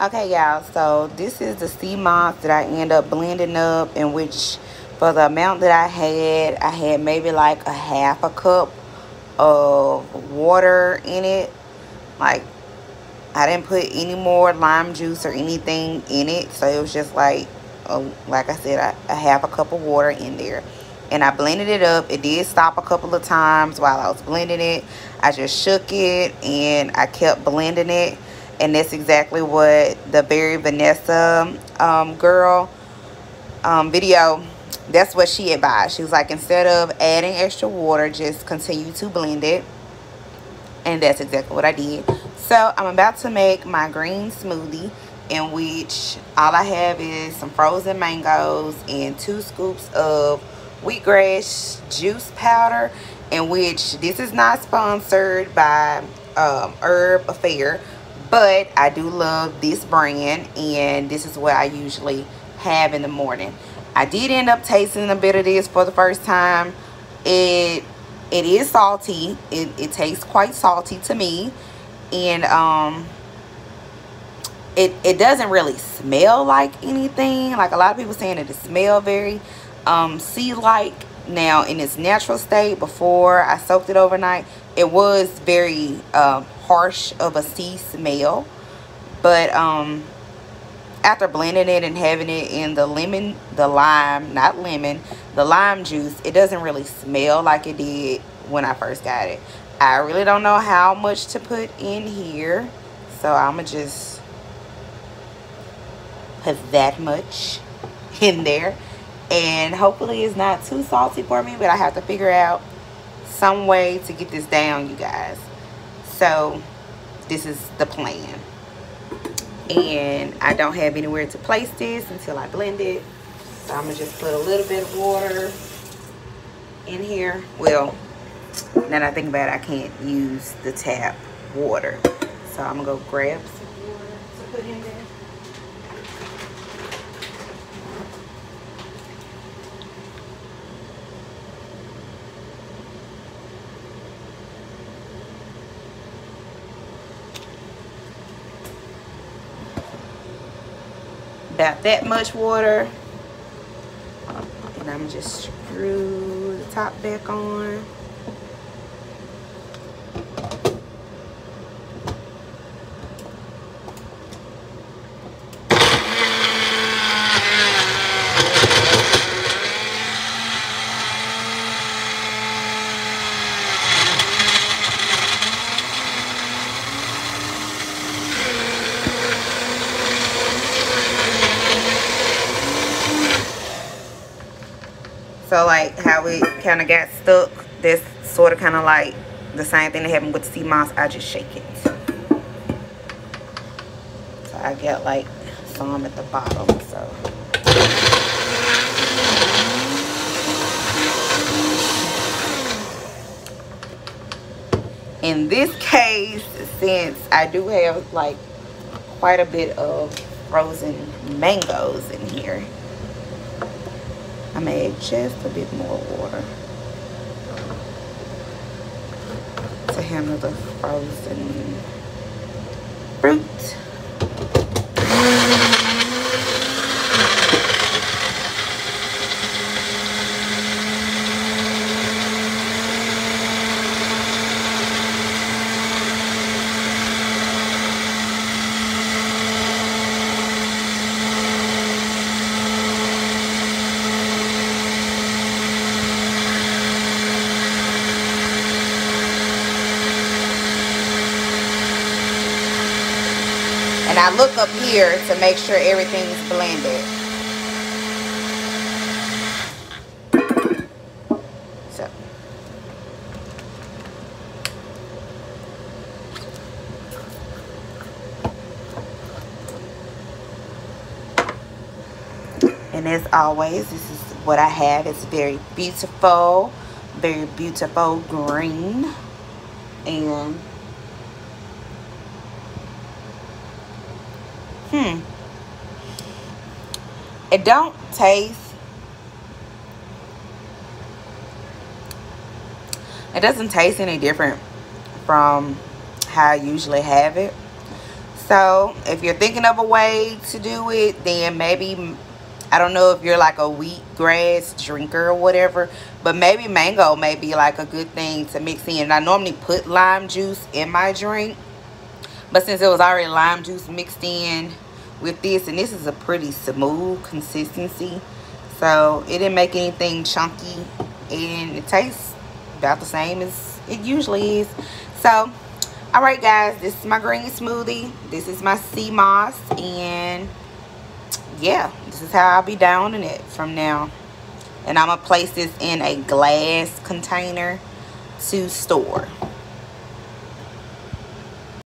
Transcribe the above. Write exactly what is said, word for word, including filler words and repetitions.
Okay, y'all, so this is the sea moss that I end up blending up, in which for the amount that I had, I had maybe like a half a cup of water in it. Like, I didn't put any more lime juice or anything in it, so it was just like, a, like I said, a, a half a cup of water in there. And I blended it up. It did stop a couple of times while I was blending it. I just shook it and I kept blending it. And that's exactly what the Berry Vanessa um, girl um, video, that's what she advised. She was like, instead of adding extra water, just continue to blend it. And that's exactly what I did. So I'm about to make my green smoothie, in which all I have is some frozen mangoes and two scoops of wheatgrass juice powder, in which this is not sponsored by um, Herb Affair. But I do love this brand, and this is what I usually have in the morning. I did end up tasting a bit of this for the first time. It it is salty. It, it tastes quite salty to me. And um, it, it doesn't really smell like anything. Like a lot of people saying that it smells very um, sea-like. Now, in its natural state, before I soaked it overnight, it was very um, harsh of a sea smell. But um, after blending it and having it in the lemon, the lime, not lemon, the lime juice, it doesn't really smell like it did when I first got it. I really don't know how much to put in here, so I'm going to just put that much in there. And hopefully it's not too salty for me, but I have to figure out some way to get this down, you guys. So this is the plan. And I don't have anywhere to place this until I blend it. So I'm going to just put a little bit of water in here. Well, now that I think about it, I can't use the tap water. So I'm going to go grab some water to put in there. About that much water, and I'm just screw the top back on. So like how it kind of got stuck, that's sort of kind of like the same thing that happened with the sea moss. I just shake it. So I got like some at the bottom. So in this case, since I do have like quite a bit of frozen mangoes in here, I made just a bit more water to handle the frozen fruit. And I look up here to make sure everything's blended. So. And as always, this is what I have. It's very beautiful, very beautiful green. And Hmm. It don't taste. It doesn't taste any different from how I usually have it. So if you're thinking of a way to do it, then maybe, I don't know if you're like a wheatgrass drinker or whatever, but maybe mango may be like a good thing to mix in. I normally put lime juice in my drink, but since it was already lime juice mixed in with this, and this is a pretty smooth consistency, so it didn't make anything chunky, and it tastes about the same as it usually is. So alright guys, this is my green smoothie, this is my sea moss, and yeah, this is how I'll be downing it from now. And I'm gonna place this in a glass container to store.